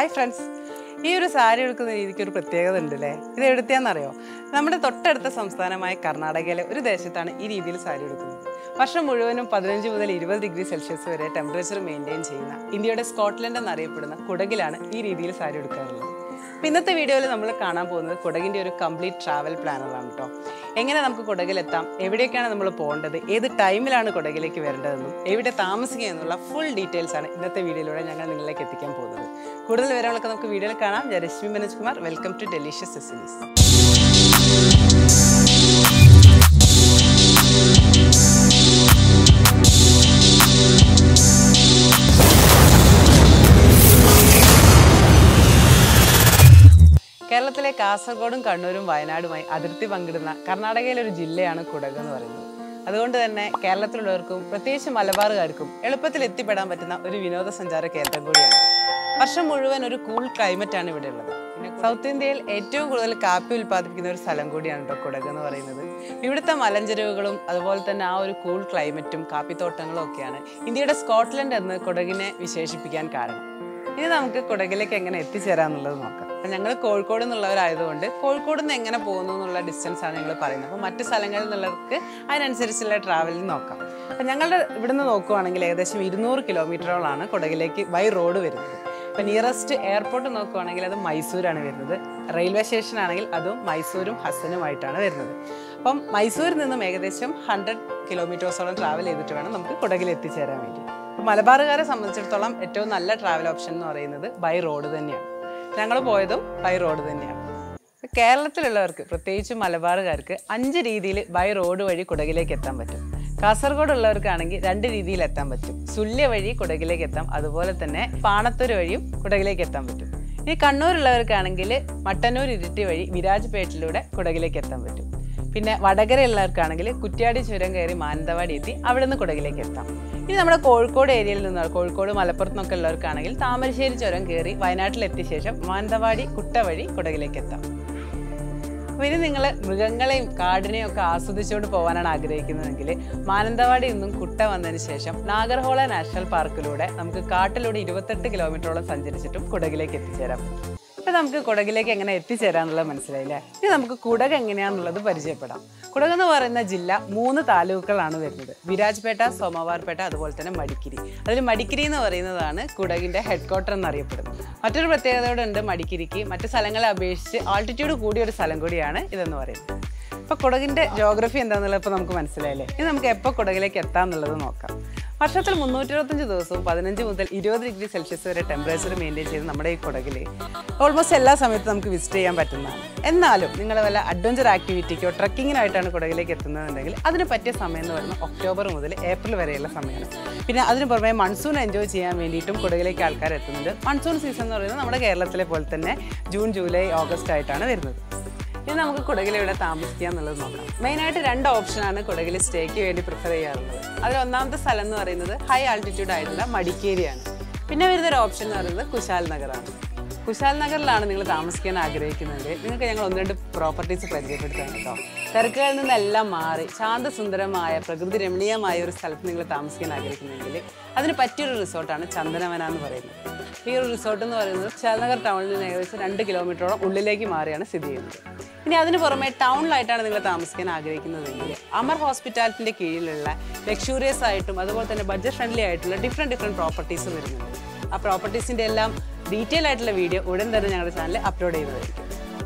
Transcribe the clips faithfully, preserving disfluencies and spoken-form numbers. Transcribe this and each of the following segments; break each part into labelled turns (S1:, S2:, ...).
S1: Hi friends. ഈ ഒരു സാരി എടുക്കുന്ന രീതിക്ക് ഒരു പ്രത്യേകത ഉണ്ടല്ലേ. ഇത് എവിടുത്തെയാണെന്നറിയോ? നമ്മുടെ തൊട്ടടുത്ത സംസ്ഥാനമായ കർണാടകയിലെ ഒരു ദേശത്താണ് ഈ രീതിയിൽ സാരി എടുക്കുന്നത്. വർഷം മുഴുവനും പതിനഞ്ച് മുതൽ ഇരുപത് ഡിഗ്രി സെൽഷ്യസ് വരെ ടെമ്പറേച്ചർ മെയിൻറ്റെയിൻ ചെയ്യുന്ന ഇന്ത്യയുടെ സ്കോട്ട്ലൻഡ് എന്നറിയപ്പെടുന്ന കുടകിലാണ് ഈ രീതിയിൽ സാരി എടുക്കാറുള്ളത്. അപ്പോൾ ഇന്നത്തെ വീഡിയോയിൽ നമ്മൾ കാണാൻ പോകുന്നത് കുടകിൻ്റെ ഒരു കംപ്ലീറ്റ് ട്രാവൽ പ്ലാനറാണ് കേട്ടോ. എങ്ങനെ നമുക്ക് കുടകിലെത്താം, എവിടേക്കാണ് നമ്മൾ പോകേണ്ടത്, ഏത് ടൈമിലാണ് കുടകിലേക്ക് വരേണ്ടതെന്നും എവിടെ താമസിക്കുക എന്നുള്ള ഫുൾ ഡീറ്റെയിൽസ് ആണ് ഇന്നത്തെ വീഡിയോയിലൂടെ ഞങ്ങൾ നിങ്ങളിലേക്ക് എത്തിക്കാൻ പോകുന്നത്. കൂടുതൽ വിവരങ്ങളൊക്കെ നമുക്ക് വീഡിയോയിൽ കാണാം. ഞാൻ Reshmi Manoj Kumar. Welcome to delicious recipes. കേരളത്തിലെ കാസർഗോഡും കണ്ണൂരും വയനാടുമായി അതിർത്തി പങ്കിടുന്ന കർണാടകയിലെ ഒരു ജില്ലയാണ് കുടക് എന്ന് പറയുന്നത്. അതുകൊണ്ട് തന്നെ കേരളത്തിലുള്ളവർക്കും പ്രത്യേകിച്ച് മലബാറുകാർക്കും എളുപ്പത്തിൽ എത്തിപ്പെടാൻ പറ്റുന്ന ഒരു വിനോദസഞ്ചാര കേന്ദ്രം കൂടിയാണ്. വർഷം മുഴുവൻ ഒരു കൂൾ ക്ലൈമറ്റാണ് ഇവിടെ ഉള്ളത്. സൗത്ത് ഇന്ത്യയിൽ ഏറ്റവും കൂടുതൽ കാപ്പി ഉൽപ്പാദിപ്പിക്കുന്ന ഒരു സ്ഥലം കൂടിയാണ് കേട്ടോ കുടക് എന്ന് പറയുന്നത്. ഇവിടുത്തെ മലഞ്ചെരുവുകളും അതുപോലെ തന്നെ ആ ഒരു കൂൾ ക്ലൈമറ്റും കാപ്പിത്തോട്ടങ്ങളും ഒക്കെയാണ് ഇന്ത്യയുടെ സ്കോട്ട്ലൻഡ് എന്ന് കുടകിനെ വിശേഷിപ്പിക്കാൻ കാരണം. ഇനി നമുക്ക് കുടകിലേക്ക് എങ്ങനെ എത്തിച്ചേരാന്നുള്ളത് നോക്കാം. ഞങ്ങൾ കോഴിക്കോട് നിന്നുള്ളവരായതുകൊണ്ട് കോഴിക്കോട് നിന്ന് എങ്ങനെ പോകുന്നു എന്നുള്ള ഡിസ്റ്റൻസ് ആണ് ഞങ്ങൾ പറയുന്നത്. അപ്പോൾ മറ്റു സ്ഥലങ്ങളിൽ നിന്നുള്ളവർക്ക് അതിനനുസരിച്ചുള്ള ട്രാവലിംഗ് നോക്കാം. അപ്പം ഞങ്ങളുടെ ഇവിടുന്ന് നോക്കുവാണെങ്കിൽ ഏകദേശം ഇരുന്നൂറ് കിലോമീറ്ററോളാണ് കുടകിലേക്ക് ബൈ റോഡ് വരുന്നത്. ഇപ്പം നിയറസ്റ്റ് എയർപോർട്ട് നോക്കുവാണെങ്കിൽ അത് മൈസൂരാണ് വരുന്നത്. റെയിൽവേ സ്റ്റേഷൻ ആണെങ്കിൽ അതും മൈസൂരും ഹസനുമായിട്ടാണ് വരുന്നത്. അപ്പം മൈസൂരിൽ നിന്നും ഏകദേശം ഹൺഡ്രഡ് കിലോമീറ്റേഴ്സോളം ട്രാവൽ ചെയ്തിട്ട് വേണം നമുക്ക് കുടകിൽ എത്തിച്ചേരാൻ വേണ്ടി. അപ്പം മലബാറുകാരെ സംബന്ധിച്ചിടത്തോളം ഏറ്റവും നല്ല ട്രാവൽ ഓപ്ഷൻ എന്ന് പറയുന്നത് ബൈ റോഡ് തന്നെയാണ്. ഞങ്ങൾ പോയതും ബൈ റോഡ് തന്നെയാണ്. കേരളത്തിലുള്ളവർക്ക് പ്രത്യേകിച്ച് മലബാറുകാർക്ക് അഞ്ച് രീതിയിൽ ബൈ റോഡ് വഴി കുടകിലേക്ക് എത്താൻ പറ്റും. കാസർഗോഡ് ഉള്ളവർക്കാണെങ്കിൽ രണ്ട് രീതിയിൽ എത്താൻ പറ്റും. സുല്യ വഴി കുടകിലേക്ക് എത്താം, അതുപോലെ തന്നെ പാണത്തൂര് വഴിയും കുടകിലേക്ക് എത്താൻ പറ്റും. ഇനി കണ്ണൂരുള്ളവർക്കാണെങ്കിൽ മട്ടന്നൂർ ഇരിട്ടി വഴി വിരാജ്പേട്ടിലൂടെ കുടകിലേക്ക് എത്താൻ പറ്റും. പിന്നെ വടകരയുള്ളവർക്കാണെങ്കിൽ കുറ്റ്യാടി ചുരം കയറി മാനന്തവാടി എത്തി അവിടെ നിന്ന് കുടകിലേക്ക് എത്താം. ഇനി നമ്മുടെ കോഴിക്കോട് ഏരിയയിൽ നിന്ന് കോഴിക്കോട് മലപ്പുറത്ത് നിന്നൊക്കെ ഉള്ളവർക്കാണെങ്കിൽ താമരശ്ശേരി ചുരം കയറി വയനാട്ടിലെത്തിയ ശേഷം മാനന്തവാടി കുട്ട വഴി കുടകിലേക്ക് എത്താം. അപ്പോൾ ഇനി നിങ്ങൾ മൃഗങ്ങളെയും കാടിനെയും ഒക്കെ ആസ്വദിച്ചുകൊണ്ട് പോകാനാണ് ആഗ്രഹിക്കുന്നതെങ്കിൽ മാനന്തവാടി നിന്നും കുട്ട വന്നതിന് ശേഷം നാഗർഹോള നാഷണൽ പാർക്കിലൂടെ നമുക്ക് കാട്ടിലൂടെ ഇരുപത്തെട്ട് കിലോമീറ്ററോളം സഞ്ചരിച്ചിട്ടും കുടകിലേക്ക് എത്തിച്ചേരാൻ പറ്റും. അപ്പോൾ നമുക്ക് കുടകിലേക്ക് എങ്ങനെ എത്തിച്ചേരാന്നുള്ളത് മനസ്സിലായില്ലേ. ഇനി നമുക്ക് കുടക് എങ്ങനെയാണെന്നുള്ളത് പരിചയപ്പെടാം. കുടക് എന്ന് പറയുന്ന ജില്ല മൂന്ന് താലൂക്കുകളാണ് വരുന്നത്. വിരാജ്പേട്ട, സോമവാർപേട്ട, അതുപോലെ തന്നെ മടിക്കിരി. അതിൽ മടിക്കിരി എന്ന് പറയുന്നതാണ് കുടകിൻ്റെ ഹെഡ് ക്വാർട്ടർ എന്നറിയപ്പെടുന്നത്. മറ്റൊരു പ്രത്യേകതയോടെ ഉണ്ട് മടിക്കിരിക്ക്. മറ്റു സ്ഥലങ്ങളെ അപേക്ഷിച്ച് ആൾട്ടിറ്റ്യൂഡ് കൂടിയ ഒരു സ്ഥലം കൂടിയാണ് ഇതെന്ന് പറയുന്നത്. ഇപ്പോൾ കുടകിൻ്റെ ജോഗ്രഫി എന്താണെന്നുള്ളത് ഇപ്പോൾ നമുക്ക് മനസ്സിലായില്ലേ. ഇനി നമുക്ക് എപ്പോൾ കുടകിലേക്ക് എത്താം എന്നുള്ളത് നോക്കാം. വർഷത്തിൽ മുന്നൂറ്റി ഇരുപത്തഞ്ച് ദിവസവും പതിനഞ്ച് മുതൽ ഇരുപത് ഡിഗ്രി സെൽഷ്യസ് വരെ ടെമ്പറേച്ചർ മെയിൻറ്റെയിൻ ചെയ്ത് നമ്മുടെ ഈ കുടകിൽ ഓൾമോസ്റ്റ് എല്ലാ സമയത്തും നമുക്ക് വിസിറ്റ് ചെയ്യാൻ പറ്റുന്നതാണ്. എന്നാലും നിങ്ങൾ വല്ല അഡ്വഞ്ചർ ആക്ടിവിറ്റിക്കോ ട്രക്കിങ്ങിനായിട്ടാണ് കുടകിലേക്ക് എത്തുന്നതെങ്കിൽ അതിന് പറ്റിയ സമയം എന്ന് പറയുന്നത് ഒക്ടോബർ മുതൽ ഏപ്രിൽ വരെയുള്ള സമയമാണ്. പിന്നെ അതിന് പുറമെ മൺസൂൺ എൻജോയ് ചെയ്യാൻ വേണ്ടിയിട്ടും കുടകിലേക്ക് ആൾക്കാർ എത്തുന്നുണ്ട്. മൺസൂൺ സീസൺ എന്ന് പറയുന്നത് നമ്മുടെ കേരളത്തിലെ പോലെ തന്നെ ജൂൺ, ജൂലൈ, ഓഗസ്റ്റ് ആയിട്ടാണ് വരുന്നത്. ഇനി നമുക്ക് കുടകിൽ ഇവിടെ താമസിക്കുക എന്നുള്ളത് നോക്കാം. മെയിനായിട്ട് രണ്ട് ഓപ്ഷനാണ് കുടകിൽ സ്റ്റേക്ക് വേണ്ടി പ്രിഫർ ചെയ്യാറുള്ളത്. അതിൽ ഒന്നാമത്തെ സ്ഥലം എന്ന് പറയുന്നത് ഹൈ ആൾട്ടിറ്റ്യൂഡ് ആയിട്ടുള്ള മടിക്കേരിയാണ്. പിന്നെ വരുന്നൊരു ഓപ്ഷൻ എന്ന് പറയുന്നത് കുശാൽ നഗറാണ്. കുശാൽ നഗറിലാണ് നിങ്ങൾ താമസിക്കാൻ ആഗ്രഹിക്കുന്നതെങ്കിൽ നിങ്ങൾക്ക് ഞങ്ങൾ ഒന്ന് രണ്ട് പ്രോപ്പർട്ടീസ് പരിചയപ്പെടുത്താൻ കേട്ടോ. തിരക്കുകളിൽ നിന്നെല്ലാം മാറി ശാന്തസുന്ദരമായ പ്രകൃതി രമണീയമായ ഒരു സ്ഥലത്ത് നിങ്ങൾ താമസിക്കാൻ ആഗ്രഹിക്കുന്നെങ്കിൽ അതിന് പറ്റിയൊരു റിസോർട്ടാണ് ചന്ദനവന എന്ന് പറയുന്നത്. ഈ ഒരു റിസോർട്ട് എന്ന് പറയുന്നത് കുശാൽനഗർ ടൗണിൽ നിന്ന് ഏകദേശം രണ്ട് കിലോമീറ്ററോളം ഉള്ളിലേക്ക് മാറിയാണ് സ്ഥിതി ചെയ്യുന്നത്. ഇനി അതിന് പുറമെ ടൗണിലായിട്ടാണ് നിങ്ങൾ താമസിക്കാൻ ആഗ്രഹിക്കുന്നതെങ്കിൽ അമർ ഹോസ്പിറ്റാലിറ്റിൻ്റെ കീഴിലുള്ള ലക്ഷൂറിയസ് ആയിട്ടും അതുപോലെ തന്നെ ബഡ്ജറ്റ് ഫ്രണ്ട്ലി ആയിട്ടുള്ള ഡിഫറെൻറ്റ് ഡിഫറെൻറ്റ് പ്രോപ്പർട്ടീസ് വരുന്നുണ്ട്. ആ പ്രോപ്പർട്ടീസിൻ്റെ എല്ലാം ഡീറ്റെയിൽ ആയിട്ടുള്ള വീഡിയോ ഉടൻ തന്നെ ഞങ്ങളുടെ ചാനലിൽ അപ്ലോഡ് ചെയ്യുന്നതായിരിക്കും.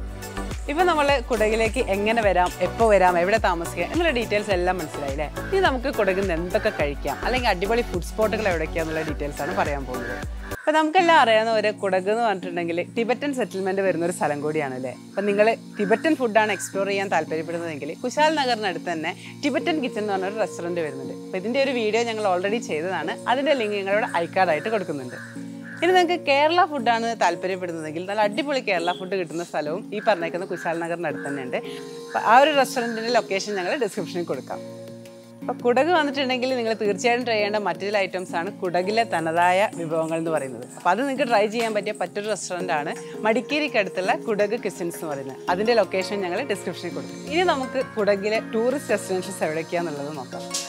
S1: ഇപ്പം നമ്മൾ കുടകിലേക്ക് എങ്ങനെ വരാം, എപ്പോൾ വരാം, എവിടെ താമസിക്കാം എന്നുള്ള ഡീറ്റെയിൽസ് എല്ലാം മനസ്സിലായില്ലേ. ഇനി നമുക്ക് കുടകിൽ നിന്ന് എന്തൊക്കെ കഴിക്കാം, അല്ലെങ്കിൽ അടിപൊളി ഫുഡ് സ്പോട്ടുകൾ എവിടേക്കാന്നുള്ള ഡീറ്റെയിൽസ് ആണ് പറയാൻ പോകുന്നത്. അപ്പോൾ നമുക്കെല്ലാം അറിയാവുന്ന ഒരു കുടക് എന്ന് പറഞ്ഞിട്ടുണ്ടെങ്കിൽ ടിബറ്റൻ സെറ്റിൽമെൻറ്റ് വരുന്ന ഒരു സ്ഥലം കൂടിയാണല്ലേ. അപ്പം നിങ്ങൾ ടിബറ്റൻ ഫുഡാണ് എക്സ്പ്ലോർ ചെയ്യാൻ താല്പര്യപ്പെടുന്നതെങ്കിൽ കുശാൽ നഗറിനടുത്ത് തന്നെ ടിബറ്റൻ കിച്ചൺ എന്ന് പറഞ്ഞൊരു റെസ്റ്റോറൻറ്റ് വരുന്നുണ്ട്. അപ്പോൾ ഇതിൻ്റെ ഒരു വീഡിയോ ഞങ്ങൾ ഓൾറെഡി ചെയ്തതാണ്. അതിൻ്റെ ലിങ്ക് ഞങ്ങളിവിടെ ഐക്കാർഡായിട്ട് കൊടുക്കുന്നുണ്ട്. ഇനി നിങ്ങൾക്ക് കേരള ഫുഡാണ് താല്പര്യപ്പെടുന്നതെങ്കിൽ നല്ല അടിപൊളി കേരള ഫുഡ് കിട്ടുന്ന സ്ഥലവും ഈ പറഞ്ഞേക്കുന്ന കുശാൽ നഗറിൻ്റെ അടുത്ത് തന്നെയുണ്ട്. അപ്പോൾ ആ ഒരു റെസ്റ്റോറൻറ്റിൻ്റെ ലൊക്കേഷൻ ഞങ്ങൾ ഡിസ്ക്രിപ്ഷനിൽ കൊടുക്കാം. അപ്പോൾ കുടക് വന്നിട്ടുണ്ടെങ്കിൽ നിങ്ങൾ തീർച്ചയായിട്ടും ട്രൈ ചെയ്യേണ്ട മറ്റൊരു ഐറ്റംസ് ആണ് കുടകിലെ തനതായ വിഭവങ്ങൾ എന്ന് പറയുന്നത്. അപ്പോൾ അത് നിങ്ങൾക്ക് ട്രൈ ചെയ്യാൻ പറ്റിയ മറ്റൊരു റെസ്റ്റോറൻ്റ് ആണ് മടിക്കേരിക്കടുത്തുള്ള കുടക് കിച്ചൻസ് എന്ന് പറയുന്നത്. അതിൻ്റെ ലൊക്കേഷൻ ഞങ്ങൾ ഡിസ്ക്രിപ്ഷനിൽ കൊടുക്കും. ഇനി നമുക്ക് കുടകിലെ ടൂറിസ്റ്റ് ഡെസ്റ്റിനേഷൻസ് എവിടേക്കാന്നുള്ളത് നോക്കാം.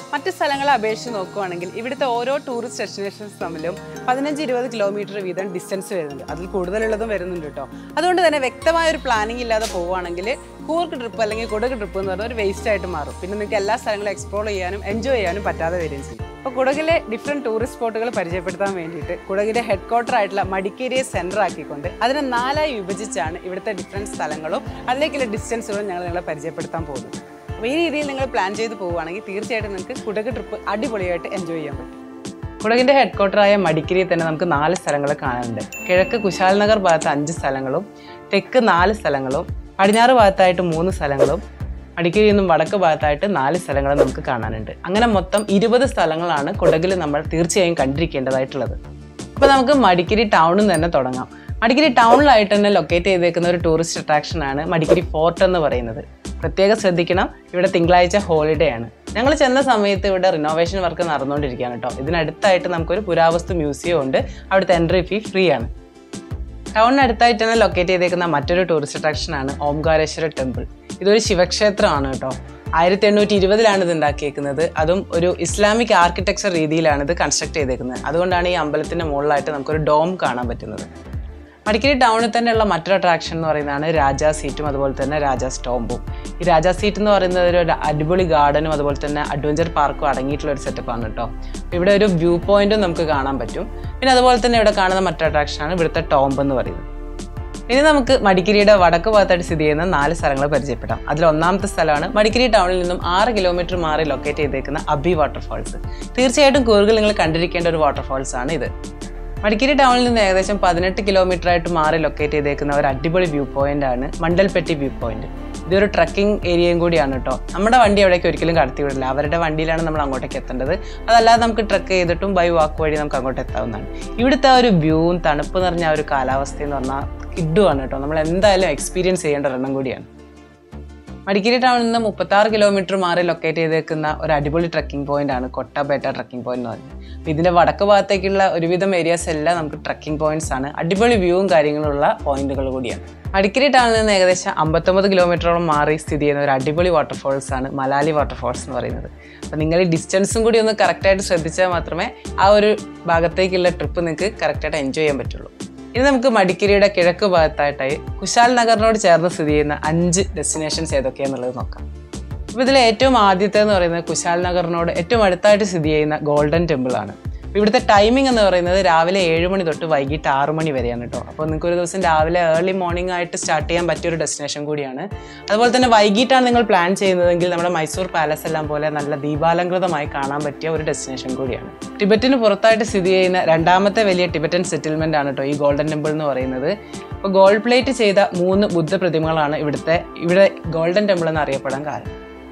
S1: മറ്റ് സ്ഥലങ്ങളെ അപേക്ഷിച്ച് നോക്കുകയാണെങ്കിൽ ഇവിടുത്തെ ഓരോ ടൂറിസ്റ്റ് ഡെസ്റ്റിനേഷൻസ് തമ്മിലും പതിനഞ്ച് ഇരുപത് കിലോമീറ്റർ വീതം ഡിസ്റ്റൻസ് വരുന്നുണ്ട്. അതിൽ കൂടുതലുള്ളതും വരുന്നുണ്ട് കേട്ടോ. അതുകൊണ്ട് തന്നെ വ്യക്തമായ ഒരു പ്ലാനിങ് ഇല്ലാതെ പോവുകയാണെങ്കിൽ കൂർഗ് ട്രിപ്പ് അല്ലെങ്കിൽ കുടക് ട്രിപ്പ് എന്ന് പറഞ്ഞാൽ ഒരു വേസ്റ്റ് ആയിട്ട് മാറും. പിന്നെ നിങ്ങൾക്ക് എല്ലാ സ്ഥലങ്ങളും എക്സ്പ്ലോർ ചെയ്യാനും എൻജോയ് ചെയ്യാനും പറ്റാതെ വരികയും ചെയ്യും. അപ്പോൾ കുടകിലെ ഡിഫറെൻറ്റ് ടൂറിസ്റ്റ് സ്പോട്ടുകൾ പരിചയപ്പെടുത്താൻ വേണ്ടിയിട്ട് കുടകിൻ്റെ ഹെഡ് ക്വാർട്ടർ ആയിട്ടുള്ള മടിക്കേരിയെ സെൻറ്റർ ആക്കിക്കൊണ്ട് അതിനെ നാലായി വിഭജിച്ചാണ് ഇവിടുത്തെ ഡിഫറെൻറ്റ് സ്ഥലങ്ങളും അതിലേക്കുള്ള ഡിസ്റ്റൻസുകളും ഞങ്ങൾ നിങ്ങളെ പരിചയപ്പെടുത്താൻ പോകുന്നത്. അപ്പോൾ ഈ രീതിയിൽ നിങ്ങൾ പ്ലാൻ ചെയ്ത് പോവുകയാണെങ്കിൽ തീർച്ചയായിട്ടും നിങ്ങൾക്ക് കുടക് ട്രിപ്പ് അടിപൊളിയായിട്ട് എൻജോയ് ചെയ്യാൻ പറ്റും. കുടകിൻ്റെ ഹെഡ് ക്വാർട്ടറായ മടിക്കേരിയിൽ തന്നെ നമുക്ക് നാല് സ്ഥലങ്ങൾ കാണാനുണ്ട്. കിഴക്ക് കുശാൽ നഗർ ഭാഗത്ത് അഞ്ച് സ്ഥലങ്ങളും തെക്ക് നാല് സ്ഥലങ്ങളും പടിഞ്ഞാറ് ഭാഗത്തായിട്ട് മൂന്ന് സ്ഥലങ്ങളും മടിക്കേരിയിൽ നിന്നും വടക്ക് ഭാഗത്തായിട്ട് നാല് സ്ഥലങ്ങളും നമുക്ക് കാണാനുണ്ട്. അങ്ങനെ മൊത്തം ഇരുപത് സ്ഥലങ്ങളാണ് കുടകിൽ നമ്മൾ തീർച്ചയായും കണ്ടിരിക്കേണ്ടതായിട്ടുള്ളത്. അപ്പോൾ നമുക്ക് മടിക്കേരി ടൗണിൽ നിന്ന് തന്നെ തുടങ്ങാം. മടിക്കേരി ടൗണിലായിട്ട് തന്നെ ലൊക്കേറ്റ് ചെയ്തേക്കുന്ന ഒരു ടൂറിസ്റ്റ് അട്രാക്ഷനാണ് മടിക്കേരി ഫോർട്ട് എന്ന് പറയുന്നത്. പ്രത്യേകം ശ്രദ്ധിക്കണം, ഇവിടെ തിങ്കളാഴ്ച ഹോളിഡേ ആണ്. ഞങ്ങൾ ചെന്ന സമയത്ത് ഇവിടെ റിനോവേഷൻ വർക്ക് നടന്നുകൊണ്ടിരിക്കുകയാണ് കേട്ടോ. ഇതിനടുത്തായിട്ട് നമുക്കൊരു പുരാവസ്തു മ്യൂസിയം ഉണ്ട്. അവിടുത്തെ എൻട്രി ഫീ ഫ്രീ ആണ്. ടൗണിനടുത്തായിട്ട് തന്നെ ലൊക്കേറ്റ് ചെയ്തേക്കുന്ന മറ്റൊരു ടൂറിസ്റ്റ് അട്രാക്ഷനാണ് ഓംകാരേശ്വര ടെമ്പിൾ. ഇതൊരു ശിവക്ഷേത്രമാണ് കേട്ടോ. ആയിരത്തി എണ്ണൂറ്റി ഇരുപതിലാണ് ഇത് ഉണ്ടാക്കിയേക്കുന്നത്. അതും ഒരു ഇസ്ലാമിക് ആർക്കിടെക്ചർ രീതിയിലാണ് ഇത് കൺസ്ട്രക്ട് ചെയ്തേക്കുന്നത്. അതുകൊണ്ടാണ് ഈ അമ്പലത്തിൻ്റെ മുകളിലായിട്ട് നമുക്കൊരു ഡോം കാണാൻ പറ്റുന്നത്. മടിക്കേരി ടൗണിൽ തന്നെയുള്ള മറ്റൊരു അട്രാക്ഷൻ എന്ന് പറയുന്നതാണ് രാജാ സീറ്റും അതുപോലെ തന്നെ രാജാ സ്റ്റോമ്പും. ഈ രാജാ സീറ്റ് എന്ന് പറയുന്നത് ഒരു അടിപൊളി ഗാർഡനും അതുപോലെ തന്നെ അഡ്വഞ്ചർ പാർക്കും അടങ്ങിയിട്ടുള്ള ഒരു സെറ്റപ്പാണ് കേട്ടോ. ഇവിടെ ഒരു വ്യൂ പോയിന്റും നമുക്ക് കാണാൻ പറ്റും. പിന്നെ അതുപോലെ തന്നെ ഇവിടെ കാണുന്ന മറ്റൊരു അട്രാക്ഷനാണ് ഇവിടുത്തെ ടോംബ് എന്ന് പറയുന്നത്. ഇനി നമുക്ക് മടിക്കേരിയുടെ വടക്ക് ഭാഗത്തായിട്ട് സ്ഥിതി ചെയ്യുന്ന നാല് സ്ഥലങ്ങൾ പരിചയപ്പെടാം. അതിൽ ഒന്നാമത്തെ സ്ഥലമാണ് മടിക്കേരി ടൗണിൽ നിന്നും ആറ് കിലോമീറ്റർ മാറി ലൊക്കേറ്റ് ചെയ്തേക്കുന്ന അബി വാട്ടർഫാൾസ്. തീർച്ചയായിട്ടും കൂർഗിൽ നിങ്ങൾ കണ്ടിരിക്കേണ്ട ഒരു വാട്ടർഫാൾസ് ആണ് ഇത്. മടിക്കേരി ടൗണിൽ നിന്ന് ഏകദേശം പതിനെട്ട് കിലോമീറ്റർ ആയിട്ട് മാറി ലൊക്കേറ്റ് ചെയ്തേക്കുന്ന ഒരു അടിപൊളി വ്യൂ പോയിന്റ് ആണ് മണ്ടൽപ്പെട്ടി വ്യൂ പോയിന്റ്. ഇതൊരു ട്രക്കിംഗ് ഏരിയയും കൂടിയാണ് കേട്ടോ. നമ്മുടെ വണ്ടി അവിടേക്ക് ഒരിക്കലും കടത്തി വിടില്ല. അവരുടെ വണ്ടിയിലാണ് നമ്മൾ അങ്ങോട്ടേക്ക് എത്തേണ്ടത്. അതല്ലാതെ നമുക്ക് ട്രക്ക് ചെയ്തിട്ടും ബൈ വാക്ക് വഴി നമുക്ക് അങ്ങോട്ട് എത്താവുന്നതാണ്. ഇവിടുത്തെ ഒരു വ്യൂവും തണുപ്പ് നിറഞ്ഞ ഒരു കാലാവസ്ഥ എന്ന് പറഞ്ഞാൽ കിഡുവാണ് കേട്ടോ. നമ്മൾ എന്തായാലും എക്സ്പീരിയൻസ് ചെയ്യേണ്ട ഒരെണ്ണം കൂടിയാണ്. മടിക്കേരി ടൗണിൽ നിന്ന് മുപ്പത്താറ് കിലോമീറ്റർ മാറി ലൊക്കേറ്റ് ചെയ്തേക്കുന്ന ഒരു അടിപൊളി ട്രക്കിംഗ് പോയിന്റ് ആണ് കൊട്ടബേട്ട ട്രക്കിംഗ് പോയിന്റ് എന്ന് പറയുന്നത്. അപ്പോൾ ഇതിൻ്റെ വടക്ക് ഭാഗത്തേക്കുള്ള ഒരുവിധം ഏരിയാസ് എല്ലാം നമുക്ക് ട്രക്കിംഗ് പോയിന്റ്സ് ആണ്. അടിപൊളി വ്യൂവും കാര്യങ്ങളുള്ള പോയിന്റുകൾ കൂടിയാണ്. മടിക്കേരി ടൗണിൽ നിന്ന് ഏകദേശം അമ്പത്തൊമ്പത് കിലോമീറ്ററോളം മാറി സ്ഥിതി ചെയ്യുന്ന ഒരു അടിപൊളി വാട്ടർഫോൾസ് ആണ് മലാലി വാട്ടർഫോൾസ് എന്ന് പറയുന്നത്. അപ്പോൾ നിങ്ങൾ ഈ ഡിസ്റ്റൻസും കൂടി ഒന്ന് കറക്റ്റായിട്ട് ശ്രദ്ധിച്ചാൽ മാത്രമേ ആ ഒരു ഭാഗത്തേക്കുള്ള ട്രിപ്പ് നിങ്ങൾക്ക് കറക്റ്റായിട്ട് എൻജോയ് ചെയ്യാൻ പറ്റുള്ളൂ. ഇനി നമുക്ക് മടിക്കേരിയുടെ കിഴക്ക് ഭാഗത്തായിട്ടായി കുശാൽ നഗറിനോട് ചേർന്ന് സ്ഥിതി ചെയ്യുന്ന അഞ്ച് ഡെസ്റ്റിനേഷൻസ് ഏതൊക്കെയാണെന്നുള്ളത് നോക്കാം. അപ്പോൾ ഇതിൽ ഏറ്റവും ആദ്യത്തെ എന്ന് പറയുന്നത് കുശാൽ നഗറിനോട് ഏറ്റവും അടുത്തായിട്ട് സ്ഥിതി ചെയ്യുന്ന ഗോൾഡൻ ടെമ്പിൾ ആണ്. ഇവിടുത്തെ ടൈമിംഗ് എന്ന് പറയുന്നത് രാവിലെ ഏഴ് മണി തൊട്ട് വൈകിട്ട് ആറ് മണി വരെയാണ് കേട്ടോ. അപ്പോൾ നിങ്ങൾക്ക് ഒരു ദിവസം രാവിലെ ഏർലി മോർണിംഗ് ആയിട്ട് സ്റ്റാർട്ട് ചെയ്യാൻ പറ്റിയൊരു ഡെസ്റ്റിനേഷൻ കൂടിയാണ്. അതുപോലെ തന്നെ വൈകിട്ടാണ് നിങ്ങൾ പ്ലാൻ ചെയ്യുന്നതെങ്കിൽ നമ്മുടെ മൈസൂർ പാലസ് എല്ലാം പോലെ നല്ല ദീപാലംകൃതമായി കാണാൻ പറ്റിയ ഒരു ഡെസ്റ്റിനേഷൻ കൂടിയാണ്. ടിബറ്റിന് പുറത്തായിട്ട് സ്ഥിതി ചെയ്യുന്ന രണ്ടാമത്തെ വലിയ ടിബറ്റൻ സെറ്റിൽമെന്റ് ആണ് കേട്ടോ ഈ ഗോൾഡൻ ടെമ്പിൾ എന്ന് പറയുന്നത്. അപ്പോൾ ഗോൾഡ് പ്ലേറ്റ് ചെയ്ത മൂന്ന് ബുദ്ധ പ്രതിമകളാണ് ഇവിടുത്തെ ഇവിടെ ഗോൾഡൻ ടെമ്പിൾ എന്ന് അറിയപ്പെടാൻ കാരണം.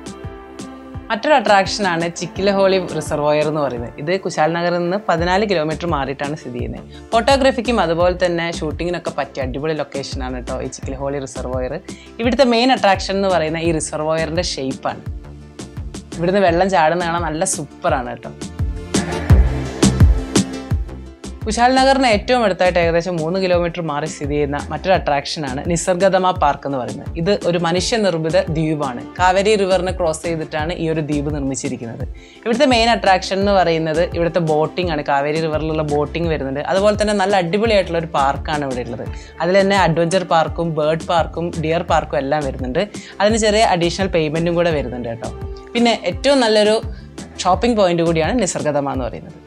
S1: മറ്റൊരു അട്രാക്ഷനാണ് ചിക്കിലഹോളി റിസർവോയർ എന്ന് പറയുന്നത്. ഇത് കുശാൽ നഗറിൽ നിന്ന് പതിനാല് കിലോമീറ്റർ മാറിയിട്ടാണ് സ്ഥിതി ചെയ്യുന്നത്. ഫോട്ടോഗ്രാഫിക്കും അതുപോലെ തന്നെ ഷൂട്ടിങ്ങിനൊക്കെ പറ്റിയ അടിപൊളി ലൊക്കേഷനാണ് കേട്ടോ ഈ ചിക്കിലഹോളി റിസർവോയർ. ഇവിടുത്തെ മെയിൻ അട്രാക്ഷൻ എന്ന് പറയുന്ന ഈ റിസർവോയറിൻ്റെ ഷേപ്പാണ്. ഇവിടുന്ന് വെള്ളം ചാടുന്ന കാണാൻ നല്ല സൂപ്പറാണ് കേട്ടോ. കുശാൽ നഗറിന് ഏറ്റവും അടുത്തായിട്ട് ഏകദേശം മൂന്ന് കിലോമീറ്റർ മാറി സ്ഥിതി ചെയ്യുന്ന മറ്റൊരു അട്രാക്ഷനാണ് നിസർഗതമ പാർക്ക് എന്ന് പറയുന്നത്. ഇത് ഒരു മനുഷ്യനിർമ്മിത ദ്വീപാണ്. കാവേരി റിവറിനെ ക്രോസ് ചെയ്തിട്ടാണ് ഈ ഒരു ദ്വീപ് നിർമ്മിച്ചിരിക്കുന്നത്. ഇവിടുത്തെ മെയിൻ അട്രാക്ഷൻ എന്ന് പറയുന്നത് ഇവിടുത്തെ ബോട്ടിംഗ് ആണ്. കാവേരി റിവറിലുള്ള ബോട്ടിംഗ് വരുന്നുണ്ട്. അതുപോലെ തന്നെ നല്ല അടിപൊളിയായിട്ടുള്ള ഒരു പാർക്കാണ് ഇവിടെ ഉള്ളത്. അതിൽ തന്നെ അഡ്വഞ്ചർ പാർക്കും ബേർഡ് പാർക്കും ഡിയർ പാർക്കും എല്ലാം വരുന്നുണ്ട്. അതിന് ചെറിയ അഡീഷണൽ പേയ്മെൻറ്റും കൂടെ വരുന്നുണ്ട് കേട്ടോ. പിന്നെ ഏറ്റവും നല്ലൊരു ഷോപ്പിംഗ് പോയിന്റ് കൂടിയാണ് നിസർഗതമ എന്ന് പറയുന്നത്.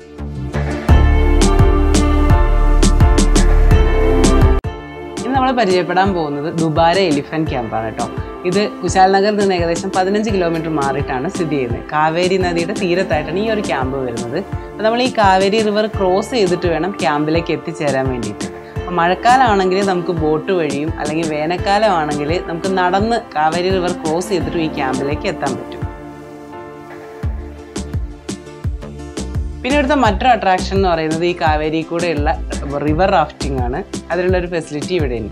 S1: നമ്മൾ പരിചയപ്പെടാൻ പോകുന്നത് ദുബാര എലിഫന്റ് ക്യാമ്പാണ് കേട്ടോ. ഇത് കുശാൽ നഗറിൽ നിന്ന് ഏകദേശം പതിനഞ്ച് കിലോമീറ്റർ മാറിയിട്ടാണ് സ്ഥിതി ചെയ്യുന്നത്. കാവേരി നദിയുടെ തീരത്തായിട്ടാണ് ഈ ഒരു ക്യാമ്പ് വരുന്നത്. അപ്പോൾ നമ്മൾ ഈ കാവേരി റിവർ ക്രോസ് ചെയ്തിട്ട് വേണം ക്യാമ്പിലേക്ക് എത്തിച്ചേരാൻ വേണ്ടിയിട്ട്. അപ്പോൾ മഴക്കാലമാണെങ്കിൽ നമുക്ക് ബോട്ട് വഴിയും അല്ലെങ്കിൽ വേനൽക്കാലമാണെങ്കിൽ നമുക്ക് നടന്ന് കാവേരി റിവർ ക്രോസ് ചെയ്തിട്ട് ഈ ക്യാമ്പിലേക്ക് എത്താൻ പറ്റും. പിന്നെ ഇവിടുത്തെ മറ്റൊരു അട്രാക്ഷൻ എന്ന് പറയുന്നത് ഈ കാവേരി കൂടെയുള്ള റിവർ റാഫ്റ്റിംഗ് ആണ്. അതിനുള്ള ഒരു ഫെസിലിറ്റി ഇവിടെ ഉണ്ട്.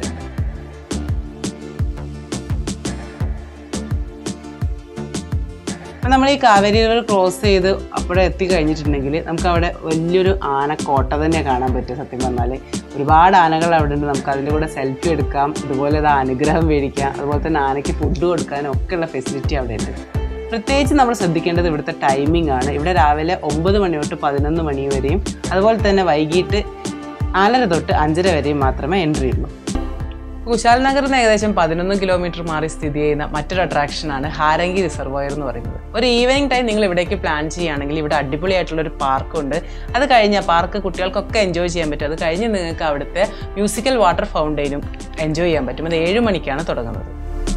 S1: അപ്പം നമ്മൾ ഈ കാവേരി റിവർ ക്രോസ് ചെയ്ത് അവിടെ എത്തിക്കഴിഞ്ഞിട്ടുണ്ടെങ്കിൽ നമുക്ക് അവിടെ വലിയൊരു ആനക്കോട്ട തന്നെ കാണാൻ പറ്റും. സത്യം പറഞ്ഞാൽ ഒരുപാട് ആനകൾ അവിടെ ഉണ്ട്. നമുക്ക് അതിൻ്റെ കൂടെ സെൽഫി എടുക്കാം, അതുപോലെ അത് അനുഗ്രഹം മേടിക്കാം, അതുപോലെ തന്നെ ആനയ്ക്ക് ഫുഡ് കൊടുക്കാനും ഒക്കെയുള്ള ഫെസിലിറ്റി അവിടെ ഉണ്ട്. പ്രത്യേകിച്ച് നമ്മൾ ശ്രദ്ധിക്കേണ്ടത് ഇവിടുത്തെ ടൈമിംഗ് ആണ്. ഇവിടെ രാവിലെ ഒമ്പത് മണി തൊട്ട് പതിനൊന്ന് മണി വരെയും അതുപോലെ തന്നെ വൈകിട്ട് നാലര തൊട്ട് അഞ്ചര വരെയും മാത്രമേ എൻട്രി ഉള്ളൂ. കുശാൽ നഗറിൽ നിന്ന് ഏകദേശം പതിനൊന്ന് കിലോമീറ്റർ മാറി സ്ഥിതി ചെയ്യുന്ന മറ്റൊരു അട്രാക്ഷനാണ് ഹാരംഗി റിസർവോയർ എന്ന് പറയുന്നത്. ഒരു ഈവനിങ് ടൈം നിങ്ങൾ ഇവിടേക്ക് പ്ലാൻ ചെയ്യുകയാണെങ്കിൽ ഇവിടെ അടിപൊളിയായിട്ടുള്ളൊരു പാർക്കുണ്ട്. അത് കഴിഞ്ഞാൽ പാർക്ക് കുട്ടികൾക്കൊക്കെ എൻജോയ് ചെയ്യാൻ പറ്റും. അത് കഴിഞ്ഞ് നിങ്ങൾക്ക് അവിടുത്തെ മ്യൂസിക്കൽ വാട്ടർ ഫൗണ്ടെയിനും എൻജോയ് ചെയ്യാൻ പറ്റും. അത് ഏഴ് മണിക്കാണ് തുടങ്ങുന്നത്.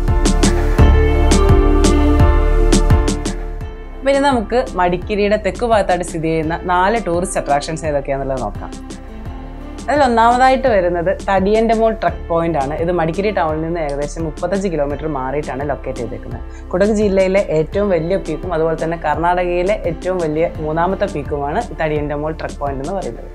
S1: പിന്നെ നമുക്ക് മടിക്കേരിയുടെ തെക്കു ഭാഗത്തായിട്ട് സ്ഥിതി ചെയ്യുന്ന നാല് ടൂറിസ്റ്റ് അട്രാക്ഷൻസ് ഏതൊക്കെയാണെന്നുള്ളത് നോക്കാം. അതിൽ ഒന്നാമതായിട്ട് വരുന്നത് തടിയൻ്റെ മോൾ ട്രക്ക് പോയിന്റ് ആണ്. ഇത് മടിക്കേരി ടൗണിൽ നിന്ന് ഏകദേശം മുപ്പത്തഞ്ച് കിലോമീറ്റർ മാറിയിട്ടാണ് ലൊക്കേറ്റ് ചെയ്തേക്കുന്നത്. കുടക് ജില്ലയിലെ ഏറ്റവും വലിയ പീക്കും അതുപോലെ തന്നെ കർണാടകയിലെ ഏറ്റവും വലിയ മൂന്നാമത്തെ പീക്കുമാണ് തടിയൻ്റെ മോൾ ട്രക്ക് പോയിന്റ് എന്ന് പറയുന്നത്.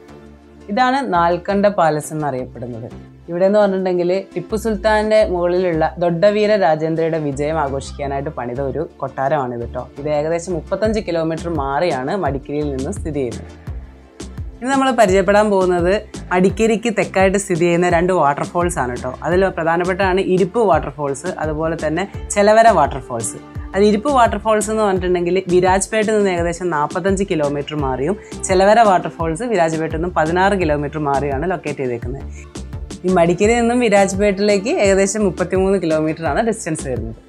S1: ഇതാണ് നാൽക്കണ്ട പാലസ് എന്നറിയപ്പെടുന്നത്. ഇവിടെ എന്ന് പറഞ്ഞിട്ടുണ്ടെങ്കിൽ ടിപ്പു സുൽത്താൻ്റെ മുകളിലുള്ള ദൊഡ്ഡവീര രാജേന്ദ്രയുടെ വിജയം ആഘോഷിക്കാനായിട്ട് പണിത ഒരു കൊട്ടാരമാണിത് കേട്ടോ. ഇത് ഏകദേശം മുപ്പത്തഞ്ച് കിലോമീറ്റർ മാറിയാണ് മടിക്കേരിയിൽ നിന്ന് സ്ഥിതി ചെയ്യുന്നത്. ഇന്ന് നമ്മൾ പരിചയപ്പെടാൻ പോകുന്നത് മടിക്കേരിക്ക് തെക്കായിട്ട് സ്ഥിതി ചെയ്യുന്ന രണ്ട് വാട്ടർഫോൾസ് ആണ് കേട്ടോ. അതിൽ പ്രധാനപ്പെട്ടാണ് ഇരിപ്പ് വാട്ടർഫോൾസ് അതുപോലെ തന്നെ ചെലവര വാട്ടർഫോൾസ്. അത് ഇരിപ്പ് വാട്ടർഫോൾസ് എന്ന് പറഞ്ഞിട്ടുണ്ടെങ്കിൽ വിരാജ്പേട്ടിൽ നിന്ന് ഏകദേശം നാൽപ്പത്തഞ്ച് കിലോമീറ്റർ മാറിയും ചെലവര വാട്ടർഫോൾസ് വിരാജ്പേട്ടിൽ നിന്നും പതിനാറ് കിലോമീറ്റർ മാറിയാണ് ലൊക്കേറ്റ് ചെയ്തേക്കുന്നത്. ഈ മടിക്കേരിയിൽ നിന്നും വിരാജ്പേട്ടിലേക്ക് ഏകദേശം മുപ്പത്തിമൂന്ന് കിലോമീറ്റർ ആണ് ഡിസ്റ്റൻസ് വരുന്നത്.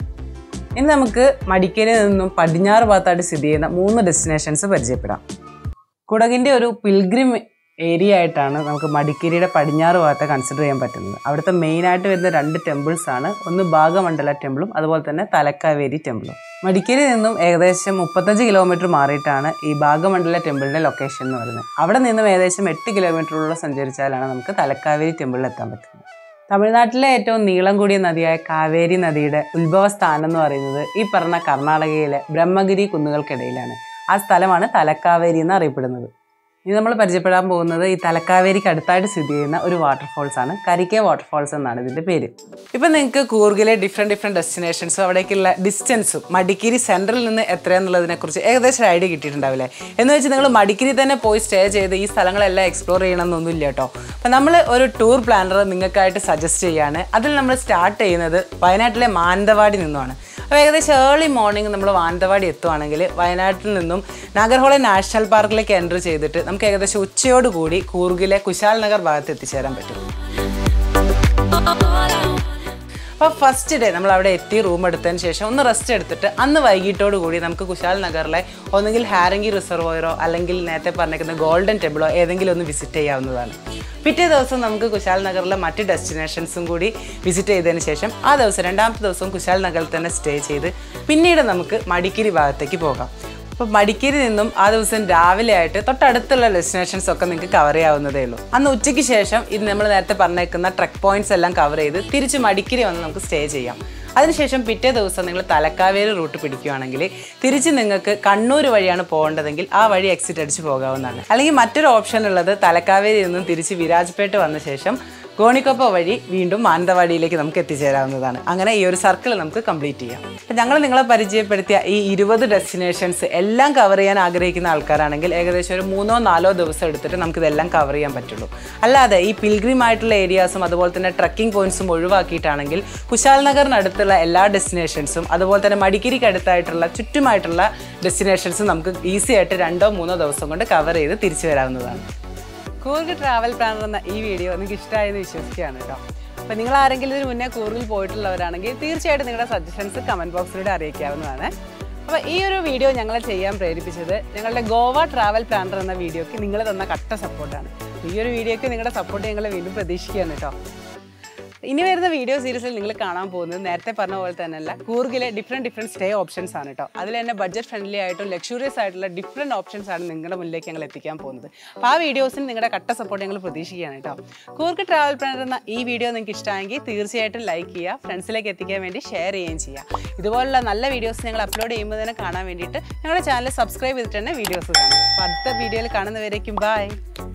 S1: ഇനി നമുക്ക് മടിക്കേരിയിൽ നിന്നും പടിഞ്ഞാറ് ഭാഗത്തായിട്ട് സ്ഥിതി ചെയ്യുന്ന മൂന്ന് ഡെസ്റ്റിനേഷൻസ് പരിചയപ്പെടാം. കുടകിൻ്റെ ഒരു പിൽഗ്രിം ഏരിയ ആയിട്ടാണ് നമുക്ക് മടിക്കേരിയുടെ പടിഞ്ഞാറ് ഭാഗത്തെ കൺസിഡർ ചെയ്യാൻ പറ്റുന്നത്. അവിടുത്തെ മെയിനായിട്ട് വരുന്ന രണ്ട് ടെമ്പിൾസ് ആണ്. ഒന്ന് ഭാഗമണ്ഡല ടെമ്പിളും അതുപോലെ തന്നെ തലക്കാവേരി ടെമ്പിളും. മടിക്കേരിയിൽ നിന്നും ഏകദേശം മുപ്പത്തഞ്ച് കിലോമീറ്റർ മാറിയിട്ടാണ് ഈ ഭാഗമണ്ഡല ടെമ്പിളിൻ്റെ ലൊക്കേഷൻ എന്ന് പറയുന്നത്. അവിടെ നിന്നും ഏകദേശം എട്ട് കിലോമീറ്ററുള്ള സഞ്ചരിച്ചാലാണ് നമുക്ക് തലക്കാവേരി ടെമ്പിളിൽ എത്താൻ പറ്റുന്നത്. തമിഴ്നാട്ടിലെ ഏറ്റവും നീളം കൂടിയ നദിയായ കാവേരി നദിയുടെ ഉത്ഭവസ്ഥാനം എന്ന് പറയുന്നത് ഈ പറഞ്ഞ കർണാടകയിലെ ബ്രഹ്മഗിരി കുന്നുകൾക്കിടയിലാണ്. ആ സ്ഥലമാണ് തലക്കാവേരി എന്ന് അറിയപ്പെടുന്നത്. ഇനി നമ്മൾ പരിചയപ്പെടാൻ പോകുന്നത് ഈ തലക്കാവേരിക്ക് അടുത്തായിട്ട് സ്ഥിതി ചെയ്യുന്ന ഒരു വാട്ടർഫോൾസ് ആണ്. കരിക്കെ വാട്ടർഫോൾസ് എന്നാണ് ഇതിൻ്റെ പേര്. ഇപ്പം നിങ്ങൾക്ക് കൂർഗിലെ ഡിഫറെൻറ്റ് ഡിഫറെൻറ്റ് ഡെസ്റ്റിനേഷൻസും അവിടേക്കുള്ള ഡിസ്റ്റൻസും മടിക്കേരി സെൻട്രലിൽ നിന്ന് എത്രയാണെന്നുള്ളതിനെക്കുറിച്ച് ഏകദേശം ഐഡിയ കിട്ടിയിട്ടുണ്ടാവില്ലേ. എന്ന് വെച്ച് നിങ്ങൾ മടിക്കേരി തന്നെ പോയി സ്റ്റേ ചെയ്ത് ഈ സ്ഥലങ്ങളെല്ലാം എക്സ്പ്ലോർ ചെയ്യണമെന്നൊന്നുമില്ല കേട്ടോ. അപ്പം നമ്മൾ ഒരു ടൂർ പ്ലാനർ നിങ്ങൾക്കായിട്ട് സജസ്റ്റ് ചെയ്യാണ്. അതിൽ നമ്മൾ സ്റ്റാർട്ട് ചെയ്യുന്നത് വയനാട്ടിലെ മാനന്തവാടി നിന്നുമാണ്. അപ്പോൾ ഏകദേശം ഏർലി മോർണിംഗ് നമ്മൾ മാനന്തവാടി എത്തുവാണെങ്കിൽ വയനാട്ടിൽ നിന്നും നാഗർഹോള നാഷണൽ പാർക്കിലേക്ക് എൻ്റർ ചെയ്തിട്ട് നമുക്ക് ഏകദേശം ഉച്ചയോടുകൂടി കൂർഗിലെ കുശാൽ നഗർ ഭാഗത്ത് എത്തിച്ചേരാൻ പറ്റും. അപ്പോൾ ഫസ്റ്റ് ഡേ നമ്മൾ അവിടെ എത്തി റൂം എടുത്തതിന് ശേഷം ഒന്ന് റെസ്റ്റ് എടുത്തിട്ട് അന്ന് വൈകിട്ടോട് കൂടി നമുക്ക് കുശാൽ നഗറിലെ ഒന്നെങ്കിൽ ഹാരംഗി റിസർവോയറോ അല്ലെങ്കിൽ നേരത്തെ പറഞ്ഞിരിക്കുന്ന ഗോൾഡൻ ടെമ്പിളോ ഏതെങ്കിലും ഒന്ന് വിസിറ്റ് ചെയ്യാവുന്നതാണ്. പിറ്റേ ദിവസം നമുക്ക് കുശാൽ നഗറിലെ മറ്റ് ഡെസ്റ്റിനേഷൻസും കൂടി വിസിറ്റ് ചെയ്തതിന് ശേഷം ആ ദിവസം രണ്ടാമത്തെ ദിവസം കുശാൽ നഗറിൽ തന്നെ സ്റ്റേ ചെയ്ത് പിന്നീട് നമുക്ക് മടിക്കേരി ഭാഗത്തേക്ക് പോകാം. അപ്പോൾ മടിക്കേരി നിന്നും ആ ദിവസം രാവിലെ ആയിട്ട് തൊട്ടടുത്തുള്ള ഡെസ്റ്റിനേഷൻസ് ഒക്കെ നിങ്ങൾക്ക് കവർ ചെയ്യാവുന്നതേ ഉള്ളൂ. അന്ന് ഉച്ചയ്ക്ക് ശേഷം ഇത് നമ്മൾ നേരത്തെ പറഞ്ഞേക്കുന്ന ട്രക്ക് പോയിന്റ്സ് എല്ലാം കവർ ചെയ്ത് തിരിച്ച് മടിക്കേരി വന്ന് നമുക്ക് സ്റ്റേ ചെയ്യാം. അതിനുശേഷം പിറ്റേ ദിവസം നിങ്ങൾ തലക്കാവേരി റൂട്ട് പിടിക്കുകയാണെങ്കിൽ തിരിച്ച് നിങ്ങൾക്ക് കണ്ണൂർ വഴിയാണ് പോകേണ്ടതെങ്കിൽ ആ വഴി എക്സിറ്റ് അടിച്ച് പോകാവുന്നതാണ്. അല്ലെങ്കിൽ മറ്റൊരു ഓപ്ഷൻ ഉള്ളത് തലക്കാവേരിയിൽ നിന്നും തിരിച്ച് വിരാജ്പേട്ട് വന്ന ശേഷം ഗോണിക്കൊപ്പ വഴി വീണ്ടും മാനന്തവാടിയിലേക്ക് നമുക്ക് എത്തിച്ചേരാവുന്നതാണ്. അങ്ങനെ ഈ ഒരു സർക്കിൾ നമുക്ക് കംപ്ലീറ്റ് ചെയ്യാം. അപ്പം ഞങ്ങൾ നിങ്ങളെ പരിചയപ്പെടുത്തിയ ഈ ഇരുപത് ഡെസ്റ്റിനേഷൻസ് എല്ലാം കവർ ചെയ്യാൻ ആഗ്രഹിക്കുന്ന ആൾക്കാരാണെങ്കിൽ ഏകദേശം ഒരു മൂന്നോ നാലോ ദിവസം എടുത്തിട്ട് നമുക്കിതെല്ലാം കവർ ചെയ്യാൻ പറ്റുള്ളൂ. അല്ലാതെ ഈ പിൽഗ്രിം ആയിട്ടുള്ള ഏരിയാസും അതുപോലെ തന്നെ ട്രക്കിംഗ് പോയിന്റ്സും ഒഴിവാക്കിയിട്ടാണെങ്കിൽ കുശാൽ നഗറിനടുത്തുള്ള എല്ലാ ഡെസ്റ്റിനേഷൻസും അതുപോലെ തന്നെ മടിക്കേരിക്ക് അടുത്തായിട്ടുള്ള ചുറ്റുമായിട്ടുള്ള ഡെസ്റ്റിനേഷൻസും നമുക്ക് ഈസി ആയിട്ട് രണ്ടോ മൂന്നോ ദിവസം കൊണ്ട് കവർ ചെയ്ത് തിരിച്ചു വരാവുന്നതാണ്. കൂർഗ് ട്രാവൽ പ്ലാനർ എന്ന ഈ വീഡിയോ നിങ്ങൾക്ക് ഇഷ്ടമായെന്ന് വിശ്വസിക്കുകയാണ് കേട്ടോ. അപ്പോൾ നിങ്ങൾ ആരെങ്കിലും ഇതിന് മുന്നേ കൂർഗിൽ പോയിട്ടുള്ളവരാണെങ്കിൽ തീർച്ചയായിട്ടും നിങ്ങളുടെ സജഷൻസ് കമൻറ്റ് ബോക്സിലൂടെ അറിയിക്കാവുന്നതാണ്. അപ്പോൾ ഈ ഒരു വീഡിയോ ഞങ്ങളെ ചെയ്യാൻ പ്രേരിപ്പിച്ചത് ഞങ്ങളുടെ ഗോവ ട്രാവൽ പ്ലാനർ എന്ന വീഡിയോയ്ക്ക് നിങ്ങൾ തന്ന കട്ട സപ്പോർട്ടാണ്. ഈ ഒരു വീഡിയോയ്ക്ക് നിങ്ങളുടെ സപ്പോർട്ട് ഞങ്ങൾ വീണ്ടും പ്രതീക്ഷിക്കുകയാണ് കേട്ടോ. ഇനി വരുന്ന വീഡിയോ സീരീസിൽ നിങ്ങൾ കാണാൻ പോകുന്നത് നേരത്തെ പറഞ്ഞ പോലെ തന്നെയല്ല കൂർഗിലെ ഡിഫറെൻറ്റ് ഡിഫറെൻറ്റ് സ്റ്റേ ഓപ്ഷൻസ് ആണ് കേട്ടോ. അതിൽ തന്നെ ബഡ്ജറ്റ് ഫ്രണ്ട്ലി ആയിട്ടും ലക്ഷൂറിയസ് ആയിട്ടുള്ള ഡിഫറെൻറ്റ് ഓപ്ഷൻസ് ആണ് നിങ്ങളുടെ മുന്നിലേക്ക് ഞങ്ങൾ എത്തിക്കാൻ പോകുന്നത്. അപ്പോൾ ആ വീഡിയോസിന് നിങ്ങളുടെ കട്ട സപ്പോർട്ട് ഞങ്ങൾ പ്രതീക്ഷിക്കുകയാണ് കേട്ടോ. കൂർഗ് ട്രാവൽ പ്ലാനർ എന്ന ഈ വീഡിയോ നിങ്ങൾക്ക് ഇഷ്ടമായെങ്കിൽ തീർച്ചയായിട്ടും ലൈക്ക് ചെയ്യുക, ഫ്രണ്ട്സിലേക്ക് എത്തിക്കാൻ വേണ്ടി ഷെയർ ചെയ്യുകയും ചെയ്യുക. ഇതുപോലുള്ള നല്ല വീഡിയോസ് ഞങ്ങൾ അപ്ലോഡ് ചെയ്യുമ്പോൾ തന്നെ കാണാൻ വേണ്ടിയിട്ട് ഞങ്ങളുടെ ചാനൽ സബ്സ്ക്രൈബ് ചെയ്തിട്ട് തന്നെ വീഡിയോസ് കാണാം. അപ്പോൾ അടുത്ത വീഡിയോയിൽ കാണുന്നവരേക്കും ബൈ.